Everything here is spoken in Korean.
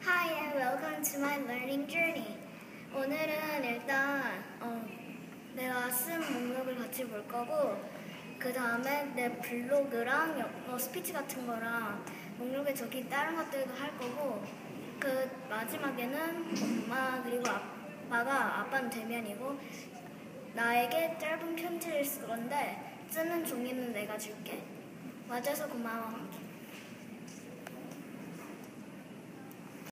Hi and welcome to my learning journey. 오늘은 일단 내가 쓴 목록을 같이 볼 거고 그 다음에 내 블로그랑 스피치 같은 거랑 목록에 적힌 다른 것들도 할 거고 그 마지막에는 엄마 그리고 아빠가 아빠는 대면이고 나에게 짧은 편지를 쓸 건데 쓰는 종이는 내가 줄게. 와줘서 고마워.